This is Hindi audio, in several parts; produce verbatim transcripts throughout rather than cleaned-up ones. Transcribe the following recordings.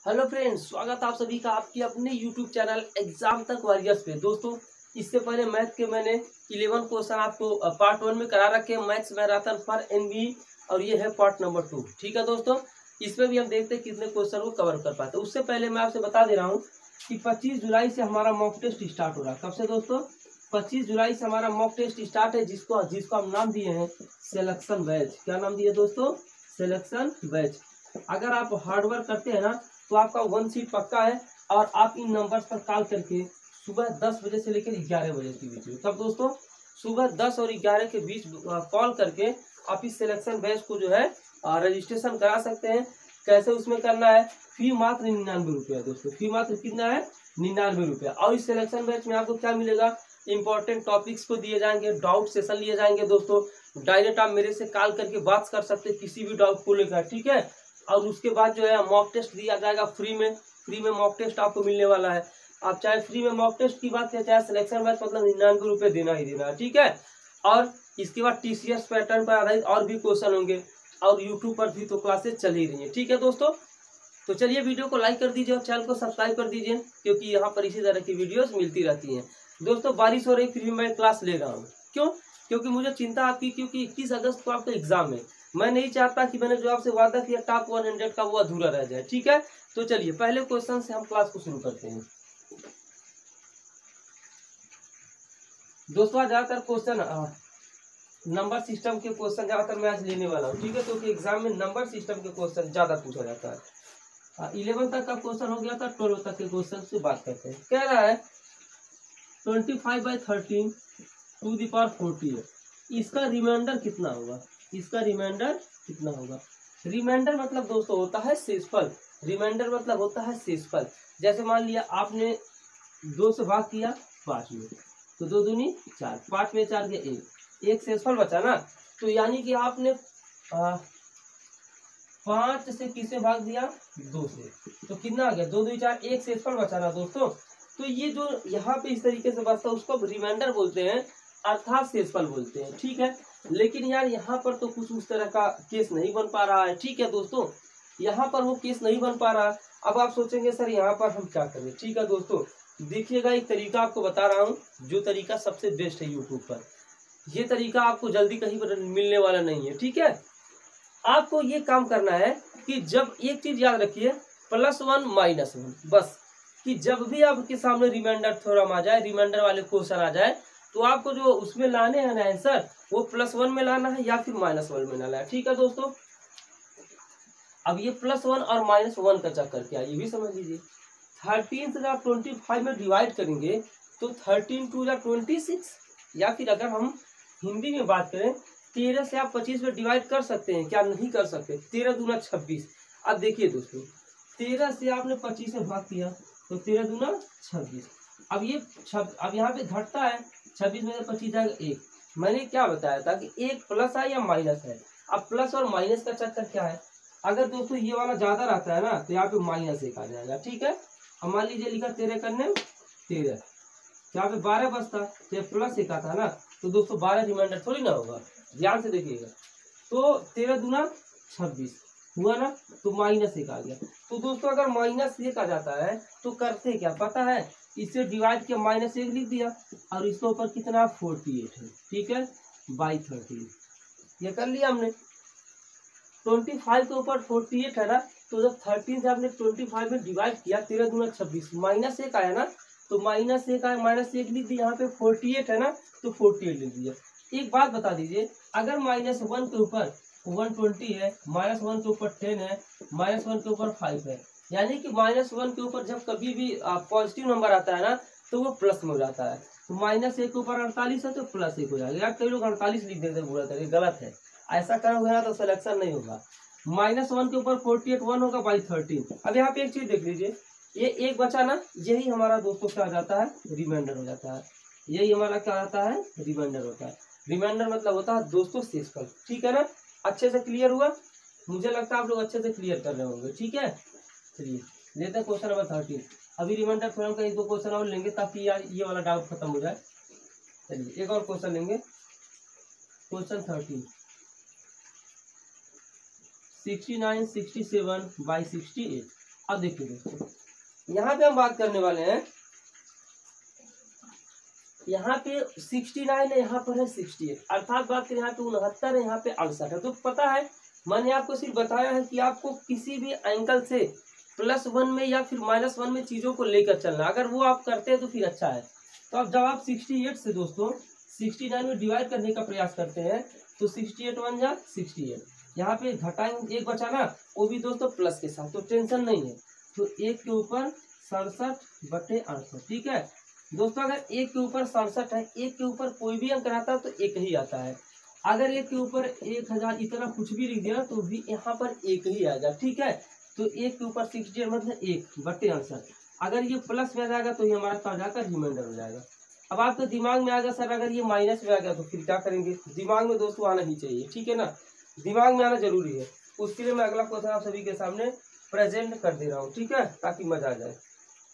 हेलो फ्रेंड्स, स्वागत आप सभी का आपके अपने YouTube channel exam Tak warriors पे। दोस्तों, इससे पहले मैथ के मैंने इलेवन क्वेश्चन आपको पार्ट वन में करा रखे हैं, मैथ्स मैराथन फॉर एनबी, और ये है पार्ट नंबर टू। ठीक है दोस्तों, इसमें भी हम देखते हैं कितने क्वेश्चन को कवर कर पाते हैं। उससे पहले मैं आपसे बता दे रहा हूँ कि पच्चीस जुलाई से हमारा मॉक टेस्ट स्टार्ट हो रहा है। कब से दोस्तों? पच्चीस जुलाई से हमारा मॉक टेस्ट स्टार्ट है, जिसको जिसको हम नाम दिए हैं सिलेक्शन बैच। क्या नाम दिए दोस्तों? Selection batch. अगर आप हार्डवर्क करते हैं ना तो आपका वन सीट पक्का है, और आप इन नंबर्स पर कॉल करके सुबह दस बजे से लेकर ग्यारह बजे के बीच में, तब दोस्तों सुबह दस और ग्यारह के बीच कॉल करके आप इस सिलेक्शन बैच को जो है रजिस्ट्रेशन करा सकते हैं। कैसे उसमें करना है? फी मात्र निन्यानवे रुपये है दोस्तों। फी मात्र कितना है? निन्यानवे रुपये। और इस सिलेक्शन बैच में आपको क्या मिलेगा? इंपॉर्टेंट टॉपिक्स को दिए जाएंगे, डाउट सेशन लिए जाएंगे दोस्तों। डायरेक्ट आप मेरे से कॉल करके बात कर सकते हैं किसी भी डाउट को लेकर, ठीक है। और उसके बाद जो है मॉक टेस्ट दिया जाएगा फ्री में। फ्री में मॉक टेस्ट आपको मिलने वाला है। आप चाहे फ्री में मॉक टेस्ट की बात करें, चाहे सिलेक्शन बैच, मतलब निन्यानवे रुपये देना ही देना है, ठीक है। और इसके बाद टीसीएस पैटर्न पर आधारित और भी क्वेश्चन होंगे, और यूट्यूब पर भी तो क्लासेस चल ही रही है, ठीक है दोस्तों। तो चलिए वीडियो को लाइक कर दीजिए और चैनल को सब्सक्राइब कर दीजिए, क्योंकि यहाँ पर इसी तरह की वीडियोस मिलती रहती हैं। दोस्तों, बारिश हो रही फिर भी मैं क्लास ले रहा हूँ। क्यों? क्योंकि मुझे चिंता आपकी, क्योंकि इक्कीस अगस्त को आपका एग्जाम है। मैं नहीं चाहता कि मैंने जो आपसे वादा किया टॉप हंड्रेड का वो अधूरा रह जाए, ठीक है। तो चलिए पहले क्वेश्चन से हम क्लास को शुरू करते हैं। दोस्तों, ज्यादातर क्वेश्चन नंबर सिस्टम के क्वेश्चन ज्यादातर मैं आज लेने वाला हूँ, ठीक है। क्योंकि एग्जाम में नंबर सिस्टम के क्वेश्चन ज्यादा पूछा जाता है। इलेवन तक का क्वेश्चन हो गया था, ट्वेल्व तक के क्वेश्चन से बात करते हैं। कह रहा है twenty five by thirteen to the power forty है, इसका रिमाइंडर कितना होगा? इसका रिमाइंडर कितना होगा? रिमाइंडर मतलब दोस्तों होता है शेषफल। रिमाइंडर मतलब होता है शेषफल। जैसे मान लिया आपने दो से भाग किया पाँच में, तो दो दूनी चार, पाँच में चार के एक, एक शेषफल बचा ना। तो यानी कि आपने आ, पाँच से किसे भाग दिया? दो से, तो कितना आ गया? दो दो चार, एक शेषफल बचा ना दोस्तों। तो ये जो यहाँ पे इस तरीके से बचता है उसको रिमाइंडर बोलते हैं, अर्थात शेषफल बोलते हैं, ठीक है। लेकिन यार यहाँ पर तो कुछ उस तरह का केस नहीं बन पा रहा है, ठीक है दोस्तों। यहाँ पर वो केस नहीं बन पा रहा। अब आप सोचेंगे सर यहाँ पर हम क्या करें? ठीक है दोस्तों, देखिएगा एक तरीका आपको बता रहा हूँ, जो तरीका सबसे बेस्ट है यूट्यूब पर। ये तरीका आपको जल्दी कहीं पर मिलने वाला नहीं है, ठीक है। आपको ये काम करना है कि जब एक चीज याद रखिए, प्लस वन माइनस वन, बस। कि जब भी आपके सामने रिमाइंडर थ्योरम आ जाए, रिमाइंडर वाले क्वेश्चन आ जाए, तो आपको जो उसमें लाने हैं ना आंसर, वो प्लस वन में लाना है या फिर माइनस वन में लाना है, ठीक है दोस्तों। अब ये प्लस वन और माइनस वन का चक्कर क्या है ये भी समझ लीजिए। थर्टीन से आप ट्वेंटी फाइव में डिवाइड करेंगे तो थर्टीन टू या ट्वेंटी सिक्स, या फिर अगर हम हिंदी में बात करें, तेरह से आप पच्चीस में डिवाइड कर सकते हैं, क्या नहीं कर सकते? तेरह दूना छब्बीस। अब देखिए दोस्तों, तेरह से आपने पच्चीस में भाग किया तो तेरह दूना छब्बीस। अब ये छब अब यहाँ पे घटता है, छब्बीस में से पच्चीस जाएगा एक। मैंने क्या बताया था कि एक प्लस है या माइनस है। अब प्लस और माइनस का चक्कर क्या है? अगर दोस्तों ये वाला ज्यादा रहता है ना तो यहाँ पे माइनस एक आ जाएगा, ठीक है। अब मान लीजिए लिखा तेरह करने तेरह, यहाँ पे बारह बचता तो प्लस एक आता है ना, तो दोस्तों बारह रिमाइंडर थोड़ी ना होगा, ध्यान से देखिएगा। तो तेरह दूना छब्बीस हुआ ना, तो माइनस एक आ गया। तो दोस्तों अगर माइनस एक आ जाता है तो करते क्या पता है? इसे डिवाइड किया, माइनस एक लिख दिया, और इसके ऊपर कितना? फोर्टी एट है, ठीक है, बाई थर्टीन। ये कर लिया हमने। ट्वेंटी फाइव के ऊपर फोर्टी एट है ना, तो जब थर्टीन से आपने ट्वेंटी फाइव में डिवाइड किया, तेरह दूना छब्बीस, माइनस एक आया ना, तो माइनस एक आया, माइनस एक लिख दिया। यहाँ पे फोर्टी एट है ना, तो फोर्टी एट लिख दिया। एक बात बता दीजिए, अगर माइनस वन के ऊपर वन ट्वेंटी है, माइनस वन के ऊपर टेन है, माइनस वन के ऊपर फाइव है, यानी कि माइनस वन के ऊपर जब कभी भी पॉजिटिव नंबर आता है ना तो वो प्लस में हो जाता है। तो माइनस एक के ऊपर अड़तालीस है तो प्लस एक हो जाएगा। यार कई लोग अड़तालीस लिख देते हैं, बुरा तरीके, गलत है। ऐसा करोगे ना तो सिलेक्शन नहीं होगा। माइनस वन के ऊपर फोर्टी एट, वन होगा बाई थर्टीन। अब यहाँ पे एक चीज देख लीजिए, ये एक बचा ना, यही हमारा दोस्तों क्या हो जाता है? रिमाइंडर हो जाता है। यही हमारा क्या होता है? रिमाइंडर होता है। रिमाइंडर मतलब होता है दोस्तों शेषफल, ठीक है ना। अच्छे से क्लियर हुआ? मुझे लगता है आप लोग अच्छे से क्लियर कर रहे होंगे, ठीक है। चलिए लेते हैं क्वेश्चन नंबर थर्टीन। अभी रिमाइंडर थ्योरम का एक दो क्वेश्चन और लेंगे ताकि यार ये वाला डाउट खत्म हो जाए। चलिए एक और क्वेश्चन लेंगे, question thirteen. Sixty nine sixty seven by sixty eight. अब देखिए दोस्तों, यहाँ पे हम बात करने वाले हैं, यहाँ पे सिक्सटी नाइन है, यहाँ पर है सिक्सटी एट, अर्थात बात करें यहाँ पे उनहत्तर है, यहाँ पे अड़सठ है। तो पता है मैंने आपको सिर्फ बताया है कि आपको किसी भी एंगल से प्लस वन में या फिर माइनस वन में चीजों को लेकर चलना, अगर वो आप करते हैं तो फिर अच्छा है। तो अब जब आप सिक्सटी एट से दोस्तों सिक्सटी नाइन में डिवाइड करने का प्रयास करते हैं तो सिक्सटी एट वन जा सिक्सटी एट, यहाँ पे घटाएंगे एक बचा ना, वो भी दोस्तों प्लस के साथ, तो टेंशन नहीं है। तो एक के ऊपर सड़सठ बटे अड़सठ, ठीक है दोस्तों। अगर एक के ऊपर सड़सठ है, एक के ऊपर कोई भी अंक रहता है तो एक ही आता है। अगर एक के ऊपर एक हजार इतना कुछ भी लिख दिया तो भी यहाँ पर एक ही आएगा, ठीक है। तो एक के ऊपर सिक्सटी मतलब एक बटे अड़सठ, अगर ये प्लस में आ जाएगा तो ये हमारा क्या हो जाएगा, रिमाइंडर हो जाएगा। अब आपके दिमाग में आ गया सर अगर ये माइनस में आ गया तो फिर क्या करेंगे, दिमाग में दोस्तों आना ही चाहिए, ठीक है ना, दिमाग में आना जरूरी है। उसके लिए मैं अगला क्वेश्चन आप सभी के सामने प्रेजेंट कर दे रहा हूँ, ठीक है, ताकि मजा आ जाए।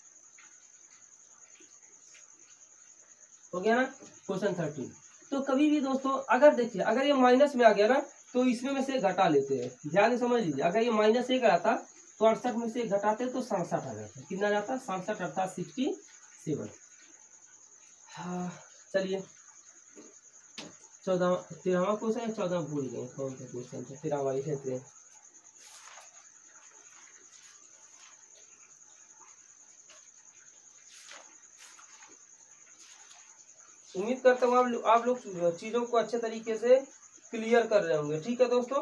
हो गया ना क्वेश्चन थर्टीन। तो कभी भी दोस्तों अगर देखिए अगर ये माइनस में आ गया ना तो इसमें में से घटा लेते हैं, ध्यान से समझ लीजिए। अगर ये माइनस एक आता तो अड़सठ में से घटाते तो सड़सठ आ जाता, कितना जाता सड़सठ अर्थात सिक्सटी सेवन। हाँ चलिए चौदह तेरहवा क्वेश्चन है, चौदह भूल गए कौन सा क्वेश्चन था, तेरहवा ही थे। उम्मीद करता हूँ आप, आप लोग चीजों को अच्छे तरीके से क्लियर कर रहे होंगे, ठीक है दोस्तों।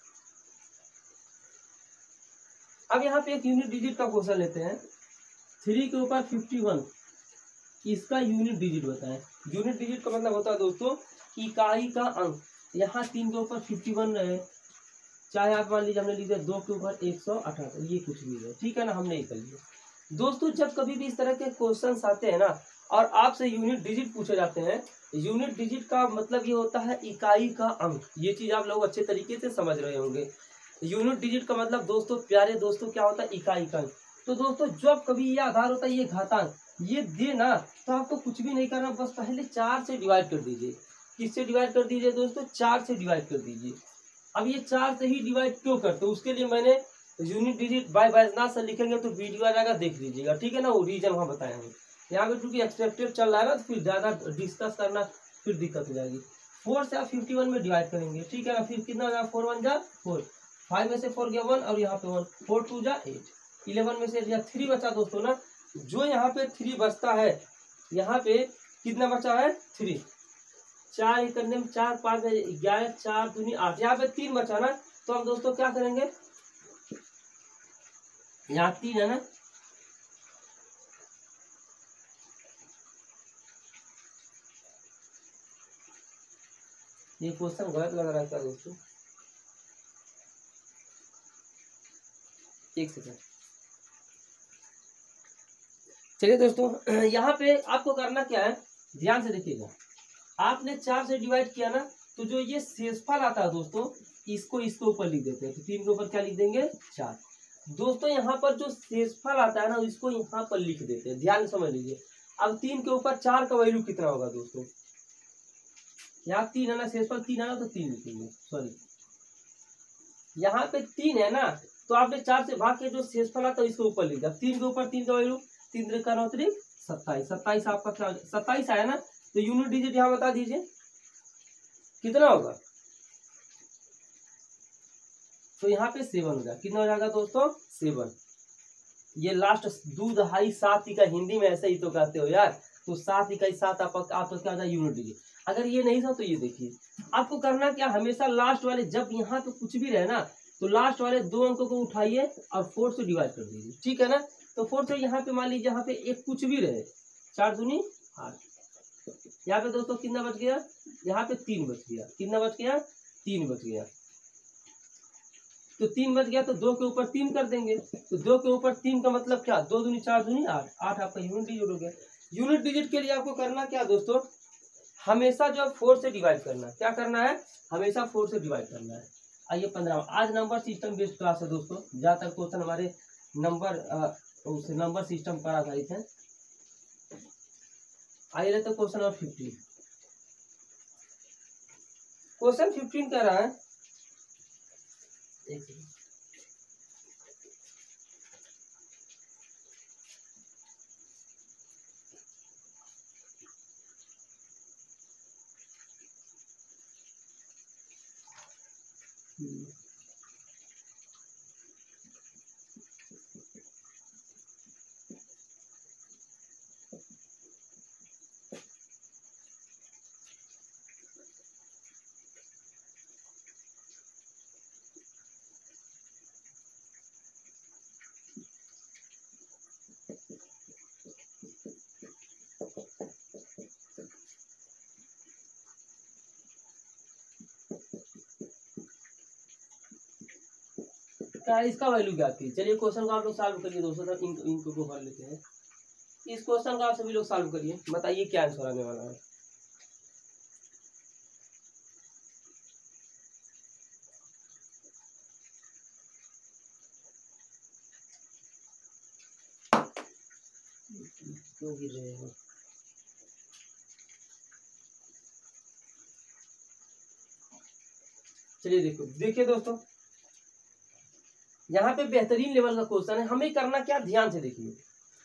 अब यहाँ पे एक यूनिट डिजिट का क्वेश्चन लेते हैं, थ्री के ऊपर फिफ्टी वन, इसका यूनिट डिजिट बताएं। यूनिट डिजिट का मतलब होता है दोस्तों इकाई का अंक। यहाँ तीन के ऊपर फिफ्टी वन रहे, चाहे आप मान लीजिए हमने लिख दिया दो के ऊपर एक सौ अठहत्तर, ये कुछ भी है, ठीक है ना, हमने ये कर लिया। दोस्तों जब कभी भी इस तरह के क्वेश्चन आते हैं ना और आपसे यूनिट डिजिट पूछे जाते हैं, यूनिट डिजिट का मतलब ये होता है इकाई का अंक। ये चीज आप लोग अच्छे तरीके से समझ रहे होंगे। यूनिट डिजिट का मतलब दोस्तों प्यारे दोस्तों क्या होता है, इकाई का अंक। तो दोस्तों जब कभी ये आधार होता है, ये घातांक ये दे ना, तो आपको कुछ भी नहीं करना, बस पहले चार से डिवाइड कर दीजिए। किससे डिवाइड कर दीजिए दोस्तों, चार से डिवाइड कर दीजिए। अब ये चार से ही डिवाइड क्यों करते, उसके लिए मैंने यूनिट डिजिट बाय बैजनाथ से लिखेंगे तो वीडियो आ जाएगा, देख लीजिएगा, ठीक है ना, वो रीजन वहाँ बताए हैं। यहाँ पे क्योंकि एक्सपेक्टेड चल रहा है ना तो फिर ज्यादा डिस्कस करना फिर दिक्कत हो जाएगी। फोर से आप फिफ्टी वन में डिवाइड करेंगे, ठीक है ना, फिर कितना हो जाएगा, फोर वन जा फोर, फाइव में से फोर गया वन और यहाँ पे वन, फोर टू जा एट, इलेवन में से थ्री बचा दोस्तों ना, जो यहाँ पे थ्री बचता है, यहाँ पे कितना बचा है थ्री, चार करने में चार पाँच ग्यारह, चार दूनी आठ, यहाँ पे तीन बचा ना, तो हम दोस्तों क्या करेंगे, यहाँ तीन है ना, ये क्वेश्चन गलत लग रहा है क्या दोस्तों, एक सेकंड। चलिए दोस्तों यहाँ पे आपको करना क्या है, ध्यान से देखिएगा। आपने चार से डिवाइड किया ना, तो जो ये शेषफल आता है दोस्तों, इसको इसके ऊपर लिख देते हैं। तो तीन के ऊपर क्या लिख देंगे, चार। दोस्तों यहाँ पर जो शेषफल आता है ना, इसको यहाँ पर लिख देते हैं, ध्यान समझ लीजिए। अब तीन के ऊपर चार का वैल्यू कितना होगा दोस्तों, यहाँ तीन है ना, शेषफल तीन है ना, तो तीन लिखेंगे, सॉरी यहाँ पे तीन है ना, तो आपने चार से भाग के जो शेषफल आता है इसके ऊपर लिख दिया। तीन के ऊपर तीन का वैल्यू, तीन त्रिक का नौ त्रिक सत्ताईस, सत्ताईस आपका क्या, सत्ताईस आया ना, तो यूनिट डिजिट यहाँ बता दीजिए कितना होगा, तो यहाँ पे सेवन होगा, कितना हो जाएगा दोस्तों, सेवन। ये लास्ट दो दहाई सात इकाई, हिंदी में ऐसे ही तो कहते हो यार, तो सात इकाई सात आप आपका क्या होता है, यूनिट डिजिट। अगर ये नहीं था तो ये देखिए, आपको करना क्या, हमेशा लास्ट वाले जब यहाँ पे कुछ भी रहे ना, तो लास्ट वाले दो अंकों को उठाइए और फोर से डिवाइड कर दीजिए, ठीक है ना। तो फोर से यहाँ पे मान लीजिए यहाँ पे एक कुछ भी रहे, चार दूनी आठ, यहाँ पे दोस्तों कितना बच गया, यहाँ पे तीन बच गया, कितना बच गया, तीन बच गया। तो तीन बच गया तो दो के ऊपर तीन कर देंगे, तो दो के ऊपर तीन का मतलब क्या, दो दूनी चार दूनी आठ, आठ आपका यूनिट डिजिट हो गया। यूनिट डिजिट के लिए आपको करना क्या दोस्तों, हमेशा जो फोर से डिवाइड करना, क्या करना है, हमेशा फोर से डिवाइड करना है। आइए पंद्रह, आज नंबर सिस्टम बेस्ड क्लास है दोस्तों, जहाँ तक क्वेश्चन हमारे नंबर उस नंबर सिस्टम पर आधारित है। आइए रहते question number fifteen. Question fifteen कह रहा है, एक क्या इसका वैल्यू क्या थी। चलिए क्वेश्चन को आप लोग सॉल्व करिए दोस्तों, तब इनको इनको को भर लेते हैं। इस क्वेश्चन को आप सभी लोग सॉल्व करिए, बताइए क्या आंसर आने वाला है। क्यों गिर रहे हैं। चलिए देखो, देखिए दोस्तों, यहाँ पे बेहतरीन लेवल का क्वेश्चन है। हमें करना क्या, ध्यान से देखिए।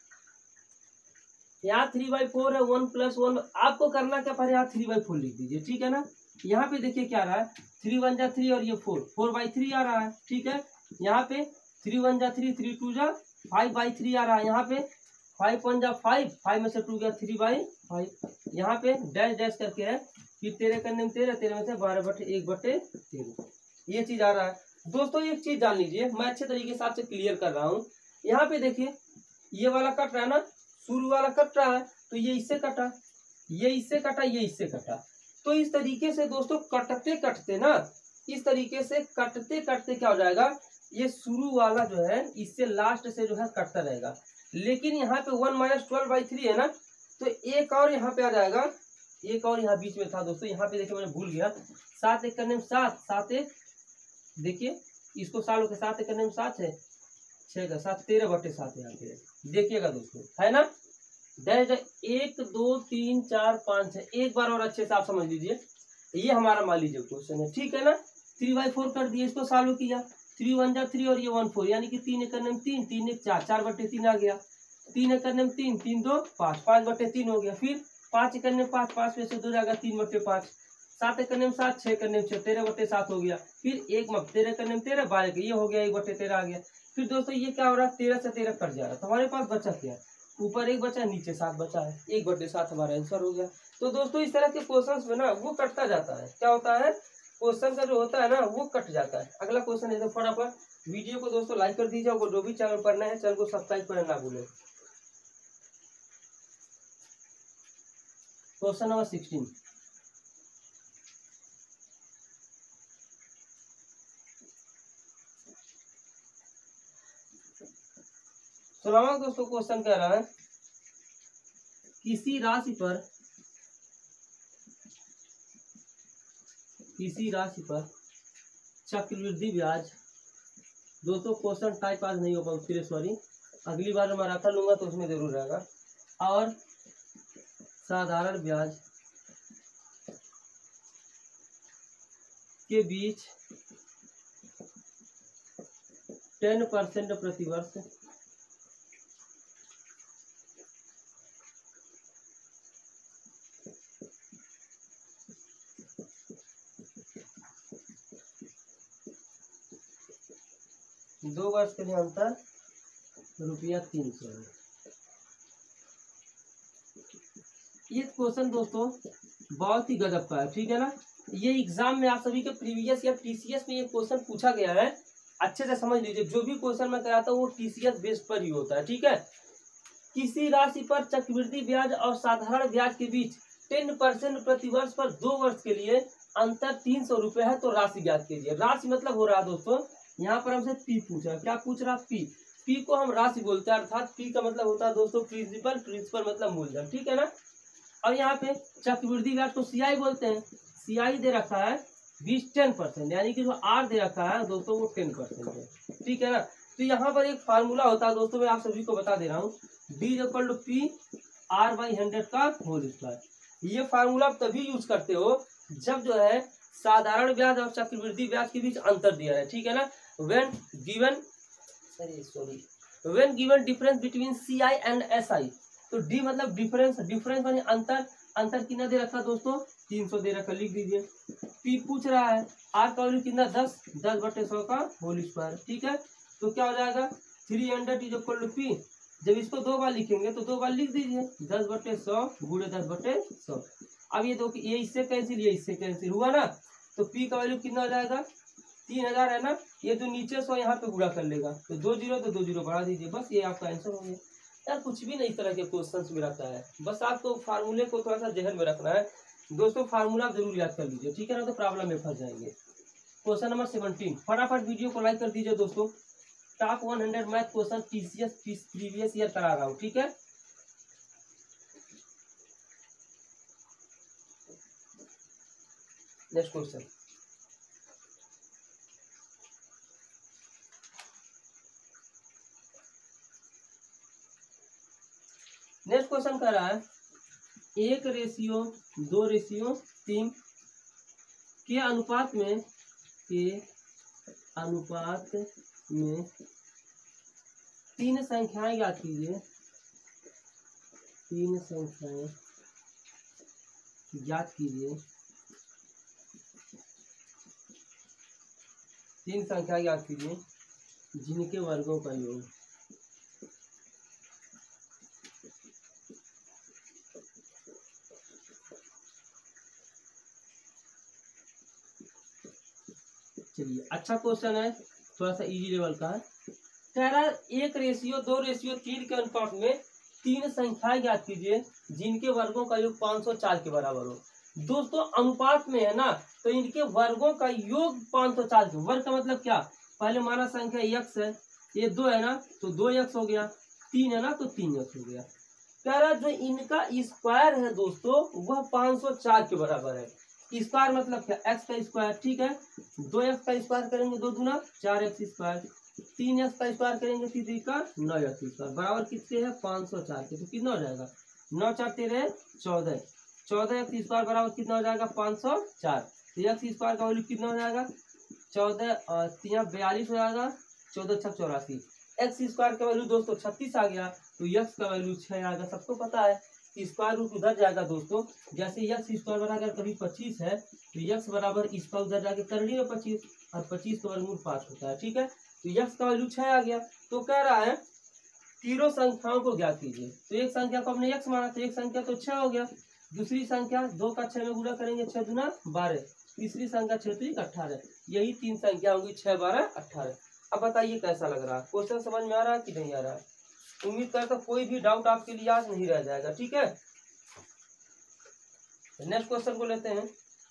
यहाँ थ्री बाई फोर है, वन प्लस वन, आपको करना क्या, पहले यहाँ थ्री बाई फोर लिख दीजिए, ठीक है ना। यहाँ पे देखिए क्या आ रहा है, थ्री वन जा थ्री और ये फोर, फोर बाई थ्री आ रहा है, ठीक है। यहाँ पे थ्री वन जा थ्री, थ्री टू जा फाइव बाई थ्री आ रहा है। यहाँ पे फाइव वन जा फाइव, फाइव में से टू गया थ्री बाई फाइव। यहाँ पे डैश डैश करके है, फिर तेरह करने में तेरह, तेरह में से बारह बटे एक बटे तेरह, ये चीज आ रहा है। दोस्तों एक चीज जान लीजिए, मैं अच्छे तरीके से आपसे क्लियर कर रहा हूँ। यहाँ पे देखिए ये वाला कट रहा है ना, शुरू वाला कट रहा है, तो ये इससे कटा, ये इससे कटा, ये इससे कटा। तो इस तरीके से दोस्तों कटते कटते ना, इस तरीके से कटते कटते क्या हो जाएगा, ये शुरू वाला जो है इससे लास्ट से जो है कटता रहेगा। लेकिन यहाँ पे one minus twelve by three है ना, तो एक और यहाँ पे आ जाएगा, एक और यहाँ बीच में था दोस्तों। यहाँ पे देखिए मैंने भूल गया, सात एक करने में सात, सात एक, देखिए इसको सालों के साथ करने में सात है, छह का सात, तेरह बटे सात यहाँ पे देखिएगा दोस्तों, है ना। डैश एक दो तीन चार पाँच है, एक बार और अच्छे से आप समझ लीजिए। ये हमारा मान लीजिए क्वेश्चन है, ठीक है ना। थ्री बाई फोर कर दिए, इसको सॉल्व किया, थ्री वन जा थ्री और ये वन फोर, यानी कि तीन एक करने में तीन, तीन एक चार, चार बटे तीन आ गया। तीन एक करने में तीन, तीन दो पाँच, पाँच बटे तीन हो गया। फिर पाँच एक करने में पाँच, पाँच में से दो जाएगा तीन बटे पाँच। सात एक करने में सात, छह करने में छह, तेरह बटे सात हो गया। फिर एक में तेरह करने में तेरह, बारह का ये हो गया, एक बटे तेरह आ गया। फिर दोस्तों ये क्या हो रहा है, तेरह से तेरह कट जा रहा है, तो हमारे पास बचा क्या, ऊपर एक बचा, नीचे सात बचा है, एक बटे सात हमारा आंसर हो गया। तो दोस्तों इस तरह के क्वेश्चंस में ना वो कटता जाता है, क्या होता है, क्वेश्चन का जो होता है ना वो कट जाता है। अगला क्वेश्चन है, तो फटाफट वीडियो को दोस्तों लाइक कर दीजिए, और जो भी चैनल पर नए हैं चैनल को सब्सक्राइब करना ना भूलें। क्वेश्चन नंबर सिक्सटीन, सुनाओ दोस्तों। क्वेश्चन कह रहा है, किसी राशि पर किसी राशि पर चक्रवृद्धि ब्याज, दोस्तों क्वेश्चन टाइप आज नहीं हो पाऊँ, फिर सॉरी, अगली बार मैं मराठा लूंगा तो उसमें जरूर रहेगा। और साधारण ब्याज के बीच टेन परसेंट प्रतिवर्ष दो वर्ष के लिए अंतर रुपया तीन सौ है। ये क्वेश्चन दोस्तों बहुत ही गजब का है, ठीक है ना। ये एग्जाम में आप सभी के प्रीवियस या टीसीएस में ये क्वेश्चन पूछा गया है, अच्छे से समझ लीजिए। जो भी क्वेश्चन मैं कराता हूँ वो टीसीएस बेस पर ही होता है, ठीक है। किसी राशि पर चक्रवृद्धि ब्याज और साधारण ब्याज के बीच टेन परसेंट प्रतिवर्ष पर दो वर्ष के लिए अंतर तीन सौ रुपए है, तो राशि ज्ञात कीजिए। राशि मतलब हो रहा है दोस्तों, यहाँ पर हमसे पी पूछा, क्या पूछ रहा, पी। पी को हम राशि बोलते हैं, अर्थात पी का मतलब होता है दोस्तों प्रिंसिपल, प्रिंसिपल मतलब मूलधन, ठीक है ना। और यहाँ पे चक्रवृद्धि ब्याज को सीआई बोलते हैं, सीआई दे रखा है बीस टेन परसेंट, यानी कि जो आर दे रखा है दोस्तों वो टेन परसेंट है, ठीक है ना। तो यहाँ पर एक फार्मूला होता है दोस्तों, मैं आप सभी को बता दे रहा हूँ, D equal to P R by hundred का होल स्क्वायर। ये फार्मूला आप तभी यूज करते हो जब जो है साधारण ब्याज और चक्रवृद्धि ब्याज के बीच अंतर दिया है, ठीक है ना। When given sorry sorry when given difference between C I and S I, तो D मतलब डिफरेंस, डिफरेंस माने अंतर, अंतर कितना दे रखा दोस्तों तीन सौ दे रखा, लिख दीजिए। P पूछ रहा है, R का वैल्यू कितना दस, दस बटे सौ का होल स्क्वायर, ठीक है। तो क्या हो जाएगा, three hundred is equal to P. जब इसको दो बार लिखेंगे तो दो बार लिख दीजिए, दस बटे सौ गुणे दस बटे सौ। अब ये दो ये इससे कैंसिल, ये इससे कैंसिल हुआ ना, तो P का वैल्यू कितना हो जाएगा तीन हजार है ना। ये जो नीचे सौ यहाँ पे गुणा कर लेगा, तो दो जीरो तो दो जीरो बढ़ा दीजिए, बस ये आपका आंसर हो गया। यार कुछ भी नहीं इस तरह के क्वेश्चंस में रहता है, बस आपको फार्मूले को थोड़ा सा जहन में रखना है दोस्तों। फार्मूला जरूर याद कर लीजिए, ठीक है ना, तो प्रॉब्लम में फंस जाएंगे। क्वेश्चन नंबर सेवनटीन, फटाफट वीडियो को लाइक कर दीजिए दोस्तों, top one hundred math question TCS previous year करा रहा हूँ, ठीक है। नेक्स्ट क्वेश्चन, नेक्स्ट क्वेश्चन कह रहा है एक रेशियो दो रेशियो तीन के अनुपात में के अनुपात में तीन संख्याएं याद कीजिए, तीन संख्याएं याद कीजिए, तीन संख्या याद कीजिए जिनके वर्गों का योग चलिए अच्छा क्वेश्चन है, थोड़ा सा इजी लेवल का है। कह रहा है एक रेशियो दो रेशियो तीन के अनुपात में तीन संख्याएं याद कीजिए जिनके वर्गों का योग पाँच सौ चार के बराबर हो। दोस्तों अनुपात में है ना, तो इनके वर्गों का योग पाँच सौ चार के, वर्ग का मतलब क्या, पहले माना संख्या x है, ये दो है ना तो दो एक्स हो गया, तीन है ना तो तीन एक्स हो गया। कह रहा जो इनका स्क्वायर है दोस्तों वह पाँच सौ चार के बराबर है। स्क्वायर मतलब क्या, एक्स का स्क्वायर, ठीक है। दो एक्स का स्क्वायर करेंगे दो दूना चार एक्स स्क्वायर, तीन एक्स का स्क्वायर करेंगे तीन का नौ एक्स स्क्वायर, बराबर कितने है पाँच सौ चार के। तो कितना हो जाएगा, नौ चार तेरह चौदह, चौदह एक्स स्क्वायर बराबर कितना हो जाएगा पाँच सौ चार। तो एक्स स्क्वायर का वैल्यू कितना हो जाएगा, चौदह तीन बयालीस हो जाएगा, चौदह छः चौरासी। एक्स स्क्वायर का वैल्यू दोस्तों छत्तीस आ गया, तो एक्स का वैल्यू छः आएगा। सबको पता है स्क्वायर रूट उधर जाएगा दोस्तों, जैसे एक्स स्क्वायर बराबर कभी पच्चीस है तो एक्स बराबर इसका उधर जाके करनी है पच्चीस, और पच्चीस का वर्गमूल पाँच होता है, ठीक है। तो एक्स का वैल्यू छः आ गया। तो कह रहा है तीनों संख्याओं को ज्ञात कीजिए। तो एक संख्या को हमने एक्स माना तो एक संख्या तो छः हो गया, दूसरी संख्या दो का छः में गुणा करेंगे छः दूना बारह, तीसरी संख्या छः त्रिक अट्ठारह, यही तीन संख्या होंगी छः बारह अट्ठारह। अब बताइए कैसा लग रहा है, क्वेश्चन समझ में आ रहा है कि नहीं आ रहा है। उम्मीद करता हूं कोई भी डाउट आपके लिए आज नहीं रह जाएगा, ठीक है। नेक्स्ट क्वेश्चन को लेते हैं।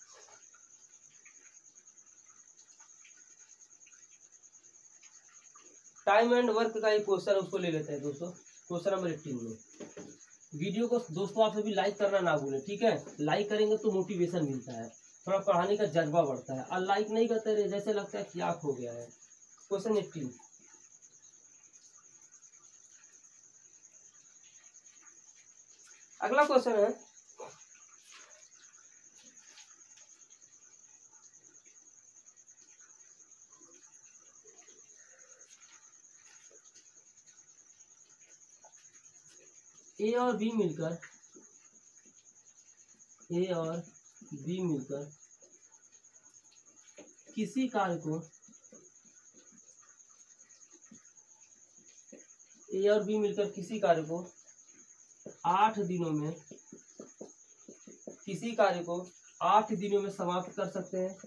टाइम एंड वर्क का एक क्वेश्चन उसको ले लेते हैं दोस्तों, क्वेश्चन नंबर एटीन में। वीडियो को दोस्तों आप सभी लाइक करना ना भूलें, ठीक है। लाइक करेंगे तो मोटिवेशन मिलता है, थोड़ा पढ़ाने का जज्बा बढ़ता है, और लाइक नहीं करते रहे जैसे लगता है क्या हो गया है। क्वेश्चन एटीन, अगला क्वेश्चन है ए और बी मिलकर ए और बी मिलकर किसी कार्य को ए और बी मिलकर किसी कार्य को आठ दिनों में किसी कार्य को आठ दिनों में समाप्त कर सकते हैं।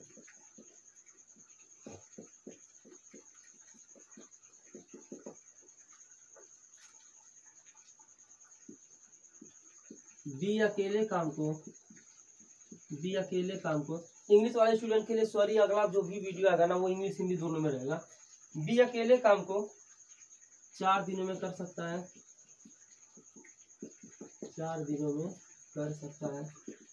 बी अकेले काम को बी अकेले काम को इंग्लिश वाले स्टूडेंट के लिए सॉरी, अगला जो भी वीडियो आएगा ना वो इंग्लिश हिंदी दोनों में रहेगा। बी अकेले काम को चार दिनों में कर सकता है, चार दिनों में कर सकता है।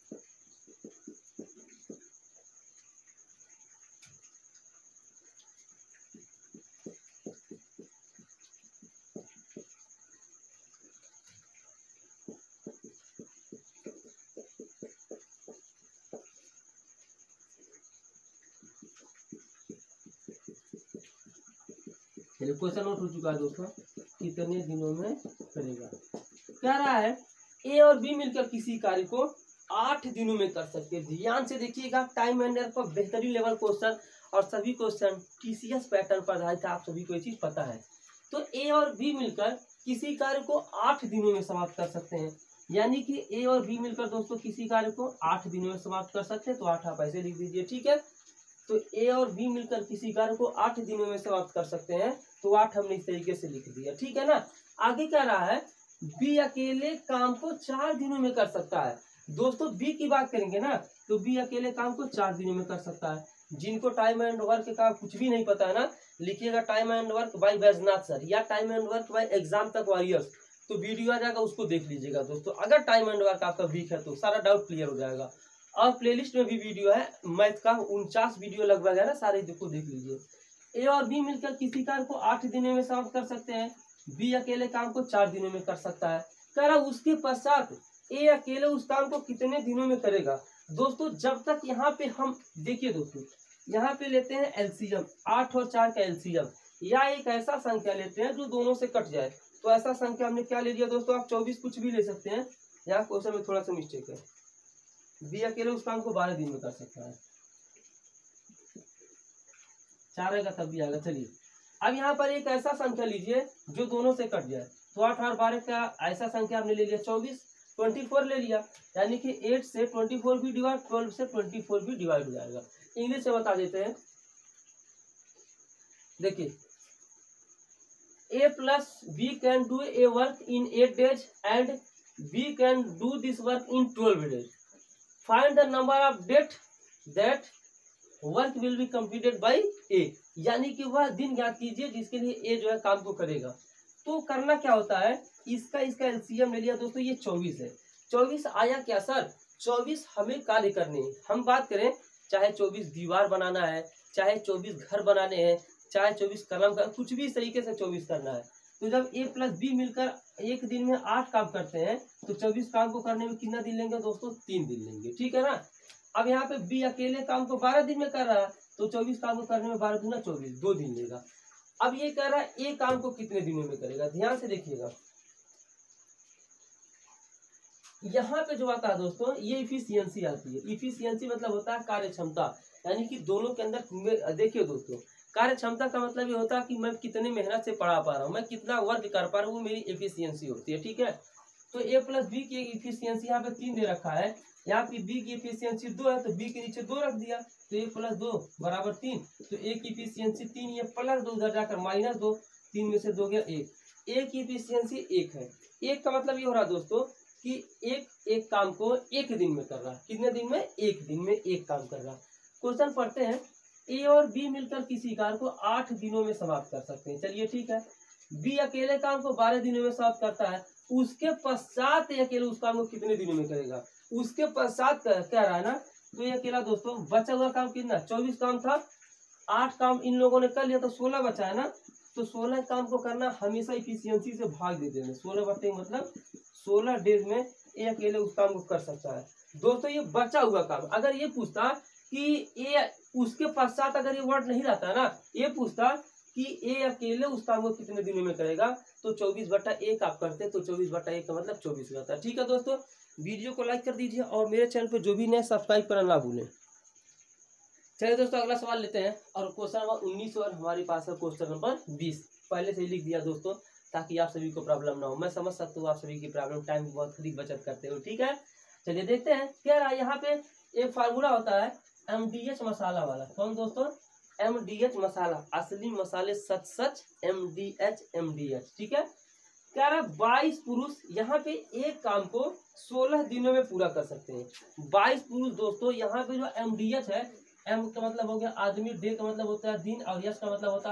क्वेश्चन नोट हो चुका है दोस्तों, कितने दिनों में करेगा। कह रहा है ए और बी मिलकर किसी कार्य को आठ दिनों में कर सकते हैं। ध्यान से देखिएगा, टाइम मैनेजर पर बेहतरीन लेवल क्वेश्चन, और सभी क्वेश्चन टीसीएस पैटर्न पर आधारित है, आप सभी को ये चीज पता है। तो ए और बी मिलकर किसी कार्य को आठ दिनों में समाप्त कर सकते हैं, यानी कि ए और बी मिलकर दोस्तों किसी कार्य को आठ दिनों में समाप्त कर सकते हैं। तो आठ आप ऐसे लिख दीजिए, ठीक है। तो ए और बी मिलकर किसी कार्य को आठ दिनों में समाप्त कर सकते हैं, तो आठ हमने इस तरीके से लिख दिया, ठीक है ना। आगे कह रहा है बी अकेले काम को चार दिनों में कर सकता है। दोस्तों बी की बात करेंगे ना, तो बी अकेले काम को चार दिनों में कर सकता है। जिनको टाइम एंड वर्क का कुछ भी नहीं पता है ना, लिखिएगा time and work by Baijnath sir या time and work by exam Tak warriors, तो वीडियो आ जाएगा, उसको देख लीजिएगा दोस्तों। अगर टाइम एंड वर्क आपका वीक है तो सारा डाउट क्लियर हो जाएगा। और प्लेलिस्ट में भी वीडियो है मैथ का, उनचास वीडियो लगभग है ना, सारे को देख लीजिए। ए और बी मिलकर किसी कार्य को आठ दिनों में समाप्त कर सकते हैं, बी अकेले काम को चार दिनों में कर सकता है। कह रहा उसके पश्चात ए अकेले उस काम को कितने दिनों में करेगा। दोस्तों जब तक यहाँ पे हम देखिए दोस्तों, यहाँ पे लेते हैं एलसीएम, आठ और चार का एलसीएम, या एक ऐसा संख्या लेते हैं जो दोनों से कट जाए। तो ऐसा संख्या हमने क्या ले लिया दोस्तों, आप चौबीस कुछ भी ले सकते हैं, यहाँ क्वेश्चन में थोड़ा सा मिस्टेक है। बी अकेले उस काम को बारह दिन में कर सकता है, चार आएगा तब भी आएगा। चलिए अब यहाँ पर एक ऐसा संख्या लीजिए जो दोनों से कट जाए, तो आठ और बारह का ऐसा संख्या हमने ले लिया चौबीस, ट्वेंटी फोर ले लिया, यानी कि एट से ट्वेंटी फोर भी डिवाइड, ट्वेल्व से ट्वेंटी फोर भी डिवाइड हो जाएगा। इंग्लिश से बता देते हैं, देखिए A plus B can do a work in eight days and B can do this work in twelve days. Find the number of date that work will be completed by A, यानी कि वह दिन ज्ञात कीजिए जिसके लिए ए जो है काम को करेगा। तो करना क्या होता है, इसका इसका एलसीएम ले लिया दोस्तों, ये चौबीस है। चौबीस आया क्या सर, चौबीस हमें कार्य करने हैं। हम बात करें चाहे चौबीस दीवार बनाना है, चाहे चौबीस घर बनाने हैं, चाहे चौबीस कलम का, कुछ भी इस तरीके से चौबीस करना है। तो जब ए प्लस बी मिलकर एक दिन में आठ काम करते हैं, तो चौबीस काम को करने में कितना दिन लेंगे दोस्तों, तीन दिन लेंगे, ठीक है ना। अब यहाँ पे बी अकेले काम को बारह दिन में कर रहा है, तो चौबीस काम को करने में बारह दूना चौबीस, दो दिन लेगा। अब ये कह रहा है ए काम को कितने दिनों में करेगा, ध्यान से देखिएगा। यहाँ पे जो आता है दोस्तों, ये इफिशियंसी आती है। इफिशियंसी मतलब होता है कार्य क्षमता, यानी कि दोनों के अंदर, देखिए दोस्तों कार्य क्षमता का मतलब ये होता है कि मैं कितने मेहनत से पढ़ा पा रहा हूँ, मैं कितना वर्क कर पा रहा हूँ, वो मेरी एफिशिएंसी होती है, ठीक है। तो ए प्लस बी की इफिशियंसी यहाँ पे तीन दे रखा है, यहाँ पे बी की इफिशियंसी दो है, तो बी के नीचे दो रख दिया, तो ए प्लस दो बराबर तीन, तो ए की इफिशियंसी तीन, ये प्लस दो उधर जाकर माइनस दो, तीन में से दो गया एक, ए की इफिशियंसी एक है। एक का मतलब ये हो रहा है दोस्तों कि एक एक काम को एक दिन में कर रहा है, कितने दिन में, एक दिन में एक काम कर रहा है। क्वेश्चन पढ़ते हैं, ए और बी मिलकर किसी कार्य को आठ दिनों में समाप्त कर सकते हैं, चलिए ठीक है। बी अकेले काम को बारह दिनों में समाप्त करता है, उसके पश्चात ये अकेले उस काम को कितने दिनों में करेगा, उसके पश्चात कह रहा है ना। तो ये अकेला दोस्तों बचा हुआ काम कितना, चौबीस काम था, आठ काम इन लोगों ने कर लिया तो सोलह बचा है ना। तो सोलह काम को करना हमेशा इफिशियंसी से भाग देते हैं, सोलह बटे मतलब सोलह डेज में ये अकेले उस काम को कर सकता है। दोस्तों ये बचा हुआ काम, अगर ये पूछता कि ये उसके पश्चात, अगर ये वर्ड नहीं रहता ना, ये पूछता कि ए अकेले उस काम को कितने दिनों में करेगा, तो चौबीस बटा एक आप करते, तो चौबीस बटा एक का मतलब चौबीस रहता है, ठीक है दोस्तों। वीडियो को लाइक कर दीजिए और मेरे चैनल पे जो भी नए सब्सक्राइब करना ना भूलें। चलिए दोस्तों अगला सवाल लेते हैं, और क्वेश्चन नंबर उन्नीस और हमारे पास है क्वेश्चन नंबर बीस। पहले से ही लिख दिया दोस्तों ताकि आप सभी को प्रॉब्लम ना हो, मैं समझ सकता हूँ आप सभी की प्रॉब्लम, टाइम बहुत अधिक बचत करते हो, ठीक है। चलिए देखते हैं क्या रहा। यहाँ पे एक फार्मूला होता है एम डी एच मसाला वाला, कौन दोस्तों, एम डी एच मसाला, असली मसाले सच सच, M D H M D H, ठीक है। क्या रहा, बाईस पुरुष यहाँ पे एक काम को सोलह दिनों में पूरा कर सकते हैं। बाईस पुरुष दोस्तों, यहाँ पे जो एम डी एच है, एम का मतलब हो गया आदमी, डे का मतलब होता है दिन, और यश का मतलब होता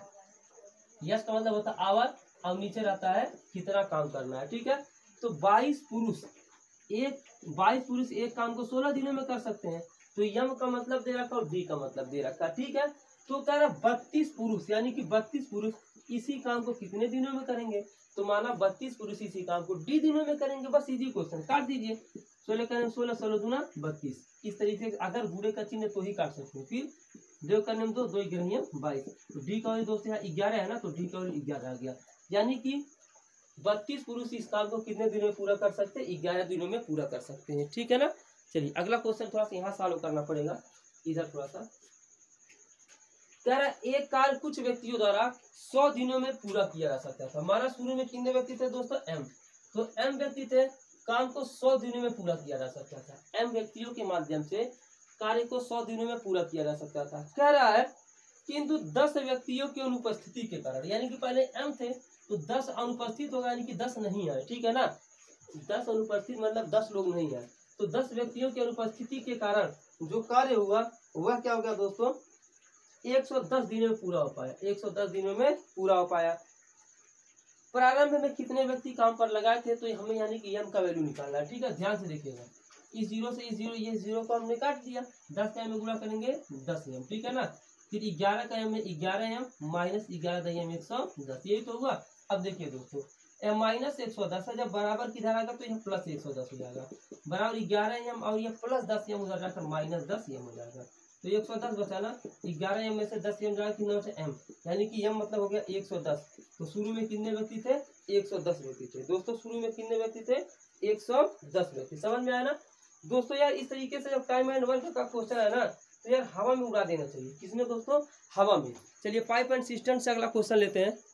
है यश का मतलब होता है आवर, और नीचे रहता है कितना काम करना है, ठीक है। तो बाईस पुरुष एक बाईस पुरुष एक काम को सोलह दिनों में कर सकते हैं, तो यम का मतलब दे रखा और डी का मतलब दे रखा, ठीक है। तो कह रहा बत्तीस पुरुष, यानी कि बत्तीस पुरुष इसी काम को कितने दिनों में करेंगे, तो माना बत्तीस पुरुष इसी काम को डी दिनों में करेंगे, बस इजी क्वेश्चन, काट दीजिए। सोलह करेंगे सोलह, सोलह दूना बत्तीस, इस तरीके से अगर बूढ़े का चिन्ह तो ही काट सकते हैं। फिर दो करने में दो, दो ग्यारह बाईस, तो डी का दोस्त यहाँ ग्यारह है ना, तो डी का ग्यारह आ गया, यानी कि बत्तीस पुरुष इस काम को कितने दिनों में पूरा कर सकते हैं, ग्यारह दिनों में पूरा कर सकते हैं, ठीक है ना। चलिए अगला क्वेश्चन थोड़ा सा यहाँ सॉल्व करना पड़ेगा, इधर थोड़ा सा कह रहा है एक कार्य कुछ व्यक्तियों द्वारा सौ दिनों में पूरा किया जा सकता था। हमारा शुरू में कितने व्यक्ति थे दोस्तों, एम, तो एम व्यक्ति थे, काम को सौ दिनों में पूरा किया जा सकता था। एम व्यक्तियों के माध्यम से कार्य को सौ दिनों में पूरा किया जा सकता था। कह रहा है किंतु दस व्यक्तियों की अनुपस्थिति के कारण, यानी कि पहले एम थे तो दस अनुपस्थित होगा, यानी कि दस नहीं आए, ठीक है ना। दस अनुपस्थित मतलब दस लोग नहीं आए, तो दस व्यक्तियों की अनुपस्थिति के कारण जो कार्य हुआ वह क्या हो गया दोस्तों, एक सौ दस दिनों में पूरा हो पाया, एक सौ दस दिनों में पूरा हो पाया। प्रारंभ में कितने व्यक्ति काम पर लगाए थे, तो हमें यानी कि एम का वैल्यू निकालना है। ठीक है, ध्यान से देखिएगा, इस जीरो से इस जीरो, ये जीरो को हमने काट दिया, दस का एम में गुणा करेंगे दस एम, ठीक है ना। फिर ग्यारह का एम में ग्यारह एम माइनस ग्यारह दस एम एक सौ दस, यही तो हुआ। अब देखिए दोस्तों, एम माइनस एक सौ दस है, जब बराबर की धारा का तो यह प्लस एक सौ दस हो जाएगा, बराबर ग्यारह एम और ये प्लस दस एम उधर जाकर माइनस दस एम हो जाएगा, तो एक सौ दस बचा ना, ग्यारह एम में से दस एम जाएगा, कितना बचा एम, यानी कि एम मतलब हो गया एक सौ दस। तो शुरू में कितने व्यक्ति थे, एक सौ दस व्यक्ति थे दोस्तों, शुरू में कितने व्यक्ति थे, एक सौ दस व्यक्ति। समझ में आया ना दोस्तों। यार इस तरीके से जब टाइम एंड वर्क का क्वेश्चन है ना, तो यार हवा में उड़ा देना चाहिए, किसमें दोस्तों, हवा में। चलिए पाइप एंड सिस्टम से अगला क्वेश्चन लेते हैं।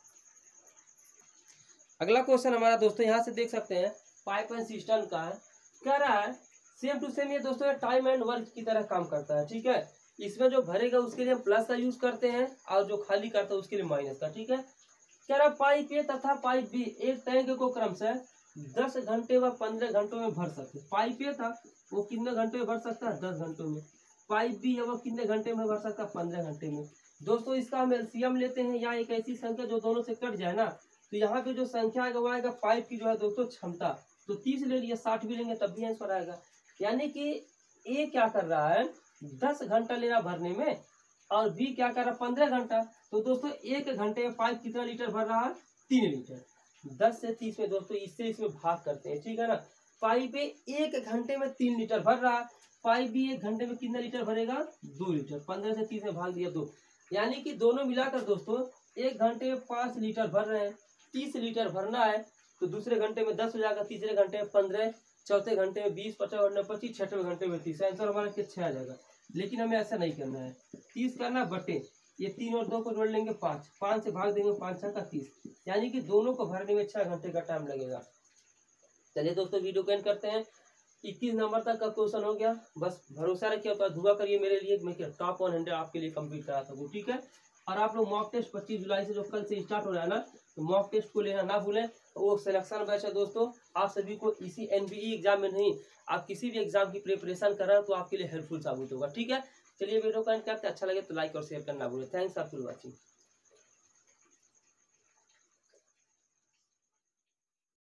अगला क्वेश्चन हमारा दोस्तों यहाँ से देख सकते हैं, पाइप एंड सिस्टम का है, कह रहा है सेम टू सेम ये दोस्तों टाइम एंड वर्क की तरह काम करता है। ठीक है, इसमें जो भरेगा उसके लिए हम प्लस का यूज करते हैं और जो खाली करता है उसके लिए माइनस का। ठीक है, कह रहा पाइप ए तथा पाइप बी एक टैंक को क्रमशः दस घंटे व पंद्रह घंटों में भर सकते। पाइप ए था वो कितने घंटे में भर सकता है, दस घंटों में। पाइप बी है वो कितने घंटे में भर सकता है, पंद्रह घंटे में। दोस्तों इसका हम एलसीएम लेते हैं, या एक ऐसी संख्या जो दोनों से कट जाए ना, तो यहाँ पे जो संख्या आएगा वो आएगा पाइप की जो है दोस्तों क्षमता, तो तीस ले लिया, साठ भी लेंगे तब भी आंसर आएगा। यानी कि ए क्या कर रहा है, दस घंटा ले रहा भरने में, और बी क्या कर रहा है, पंद्रह घंटा। तो दोस्तों एक घंटे में पाइप कितना लीटर भर रहा है, तीन लीटर। दस से तीस में दोस्तों इससे इसमें भाग करते हैं, ठीक है ना। पाइप ए एक घंटे में तीन लीटर भर रहा है, पाइप बी एक घंटे में कितना लीटर भरेगा, दो लीटर। पंद्रह से तीस में भाग दिया दो, यानी कि दोनों मिलाकर दोस्तों एक घंटे में पाँच लीटर भर रहे हैं, तीस लीटर भरना है, तो दूसरे घंटे में दस हो जाएगा, तीसरे घंटे में पंद्रह, चौथे घंटे में बीस, पचास घंटे पच्चीस, छठवें घंटे में तीस। आंसर हमारा छह आ जाएगा। लेकिन हमें ऐसा नहीं करना है, तीस करना बटे ये तीन और दो को जोड़ लेंगे पाँच, पाँच से भाग देंगे, पाँच छः का तीस, यानी कि दोनों को भरने में छह घंटे का टाइम लगेगा। चलिए दोस्तों वीडियो को एंड करते हैं। इक्कीस नंबर तक का क्वेश्चन हो गया, बस भरोसा रखिए और दुआ करिए मेरे लिए, मैं टॉप वन हंड्रेड आपके लिए कंप्लीट करा सकूँ। ठीक है, और आप लोग मॉक टेस्ट पच्चीस जुलाई से जो कल से स्टार्ट हो रहा है ना, तो मॉक टेस्ट को लेना ना भूलें। वो सिलेक्शन बैच है दोस्तों, आप सभी को इसी एनबीई एग्जाम में नहीं, आप किसी भी एग्जाम की प्रिपरेशन कर रहे हैं तो आपके लिए हेल्पफुल साबित होगा। ठीक है, चलिए वीडियो को एंड करते हैं, अच्छा लगे तो लाइक और शेयर करना भूलें। Thanks for watching.